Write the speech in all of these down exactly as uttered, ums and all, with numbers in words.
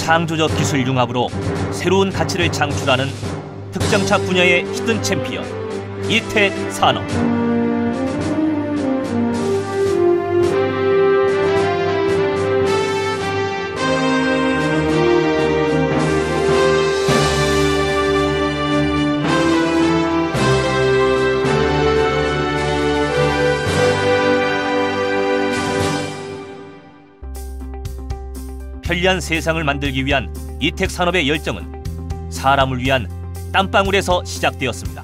창조적 기술 융합으로 새로운 가치를 창출하는 특장차 분야의 히든 챔피언 이택산업. 편리한 세상을 만들기 위한 이택산업의 열정은 사람을 위한 땀방울에서 시작되었습니다.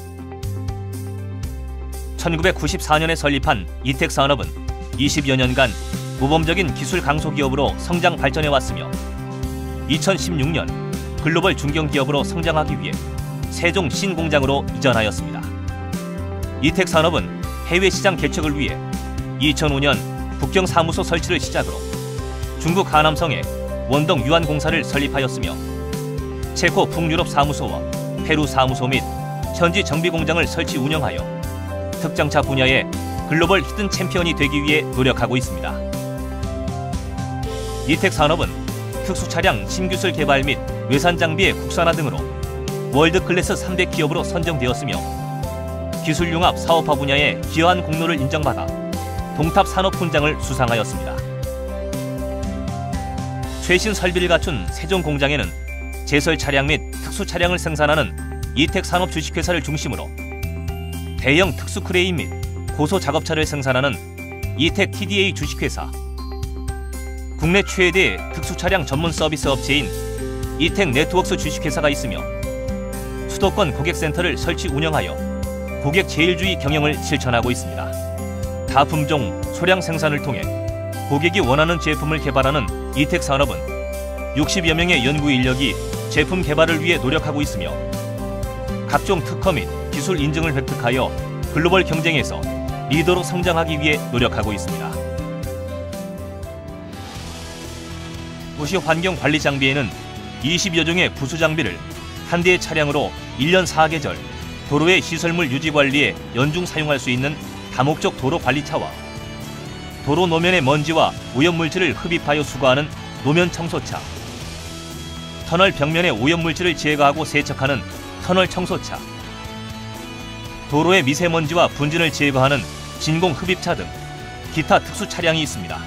천구백구십사 년에 설립한 이택산업은 이십여 년간 모범적인 기술 강소 기업으로 성장 발전해 왔으며 이천십육 년 글로벌 중견기업으로 성장하기 위해 세종 신공장으로 이전하였습니다. 이택산업은 해외 시장 개척을 위해 이천오 년 북경 사무소 설치를 시작으로 중국 하남성에 원동 유한공사를 설립하였으며 체코 북유럽 사무소와 페루 사무소 및 현지 정비 공장을 설치 운영하여 특장차 분야의 글로벌 히든 챔피언이 되기 위해 노력하고 있습니다. 이택산업은 특수차량 신기술 개발 및 외산 장비의 국산화 등으로 월드클래스 삼백 기업으로 선정되었으며 기술융합 사업화 분야의 기여한 공로를 인정받아 동탑 산업훈장을 수상하였습니다. 최신 설비를 갖춘 세종 공장에는 제설 차량 및 특수 차량을 생산하는 이택산업 주식회사를 중심으로 대형 특수 크레인 및 고소 작업차를 생산하는 이택 티디에이 주식회사, 국내 최대 특수 차량 전문 서비스 업체인 이택 네트워크스 주식회사가 있으며 수도권 고객센터를 설치 운영하여 고객 제일주의 경영을 실천하고 있습니다. 다품종 소량 생산을 통해 고객이 원하는 제품을 개발하는 이택산업은 육십여 명의 연구 인력이 제품 개발을 위해 노력하고 있으며 각종 특허 및 기술 인증을 획득하여 글로벌 경쟁에서 리더로 성장하기 위해 노력하고 있습니다. 도시 환경 관리 장비에는 이십여 종의 부수 장비를 한 대의 차량으로 일 년 사 계절 도로의 시설물 유지 관리에 연중 사용할 수 있는 다목적 도로 관리차와 도로 노면의 먼지와 오염물질을 흡입하여 수거하는 노면 청소차, 터널 벽면의 오염물질을 제거하고 세척하는 터널 청소차, 도로의 미세먼지와 분진을 제거하는 진공 흡입차 등 기타 특수 차량이 있습니다.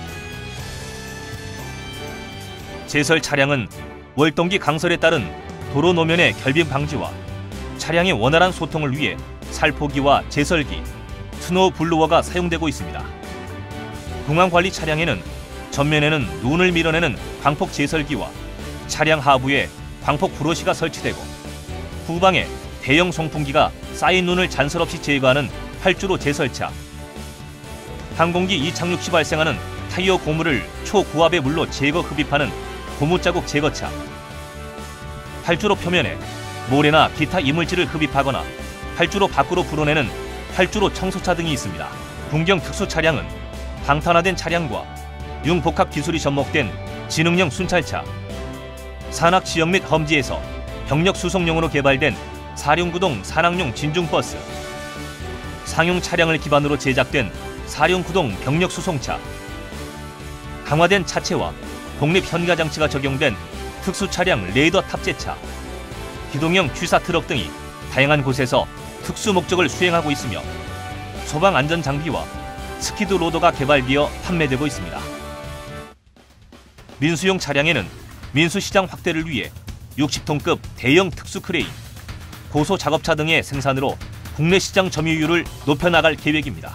제설 차량은 월동기 강설에 따른 도로 노면의 결빙 방지와 차량의 원활한 소통을 위해 살포기와 제설기, 스노우 블로워가 사용되고 있습니다. 공항관리 차량에는 전면에는 눈을 밀어내는 광폭 제설기와 차량 하부에 광폭 브러시가 설치되고 후방에 대형 송풍기가 쌓인 눈을 잔설 없이 제거하는 활주로 제설차, 항공기 이착륙 시 발생하는 타이어 고무를 초고압의 물로 제거 흡입하는 고무자국 제거차, 활주로 표면에 모래나 기타 이물질을 흡입하거나 활주로 밖으로 불어내는 활주로 청소차 등이 있습니다. 군경 특수 차량은 방탄화된 차량과 융복합 기술이 접목된 지능형 순찰차, 산악 지역 및 험지에서 병력 수송용으로 개발된 사륜구동 산악용 진중버스, 상용 차량을 기반으로 제작된 사륜구동 병력 수송차, 강화된 차체와 독립 현가 장치가 적용된 특수 차량 레이더 탑재차, 기동형 취사 트럭 등이 다양한 곳에서 특수 목적을 수행하고 있으며 소방 안전 장비와 스키드 로더가 개발되어 판매되고 있습니다. 민수용 차량에는 민수시장 확대를 위해 육십 톤급 대형 특수 크레인, 고소 작업차 등의 생산으로 국내 시장 점유율을 높여나갈 계획입니다.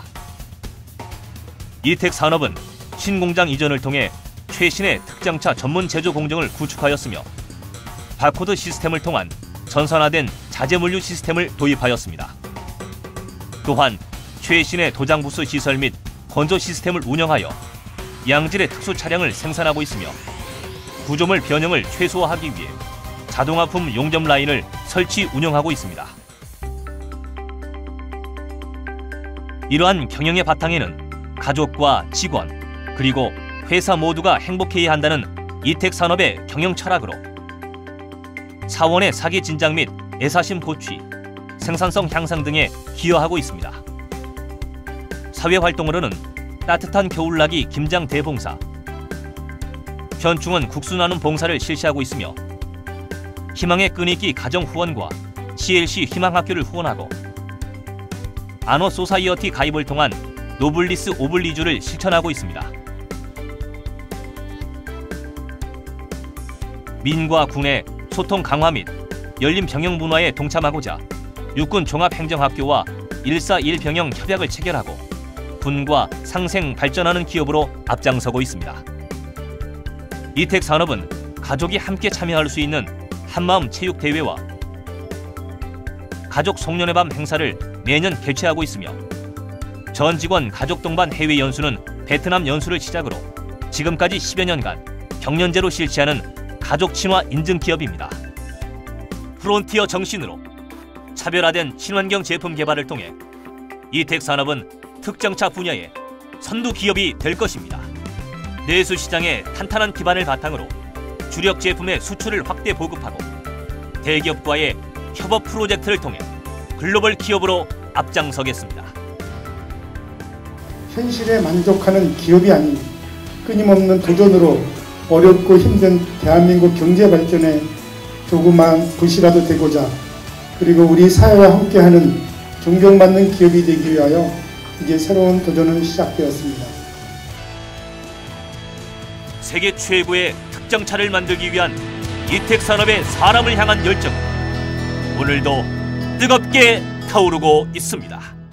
이택산업은 신공장 이전을 통해 최신의 특장차 전문 제조 공정을 구축하였으며 바코드 시스템을 통한 전산화된 자재물류 시스템을 도입하였습니다. 또한 최신의 도장부수 시설 및 건조 시스템을 운영하여 양질의 특수 차량을 생산하고 있으며 구조물 변형을 최소화하기 위해 자동화품 용접 라인을 설치 운영하고 있습니다. 이러한 경영의 바탕에는 가족과 직원 그리고 회사 모두가 행복해야 한다는 이택산업의 경영 철학으로 사원의 사기 진작 및 애사심 고취, 생산성 향상 등에 기여하고 있습니다. 사회 활동으로는 따뜻한 겨울나기 김장 대봉사, 현충원 국수 나눔 봉사를 실시하고 있으며 희망의 끈이기 가정 후원과 씨엘씨 희망학교를 후원하고 아너 소사이어티 가입을 통한 노블리스 오블리주를 실천하고 있습니다. 민과 군의 소통 강화 및 열린 병영 문화에 동참하고자 육군 종합행정학교와 일사일 병영 협약을 체결하고 군과 상생 발전하는 기업으로 앞장서고 있습니다. 이택산업은 가족이 함께 참여할 수 있는 한마음 체육대회와 가족 송년회 밤 행사를 매년 개최하고 있으며 전 직원 가족 동반 해외 연수는 베트남 연수를 시작으로 지금까지 십여 년간 경년제로 실시하는 가족 친화 인증 기업입니다. 프론티어 정신으로 차별화된 친환경 제품 개발을 통해 이택산업은 특정차 분야의 선두 기업이 될 것입니다. 내수 시장의 탄탄한 기반을 바탕으로 주력 제품의 수출을 확대 보급하고 대기업과의 협업 프로젝트를 통해 글로벌 기업으로 앞장서겠습니다. 현실에 만족하는 기업이 아닌 끊임없는 도전으로 어렵고 힘든 대한민국 경제 발전에 조그만 붓이라도 되고자 그리고 우리 사회와 함께하는 존경받는 기업이 되기 위하여 이제 새로운 도전은 시작되었습니다. 세계 최고의 특정차를 만들기 위한 이택산업의 사람을 향한 열정은 오늘도 뜨겁게 타오르고 있습니다.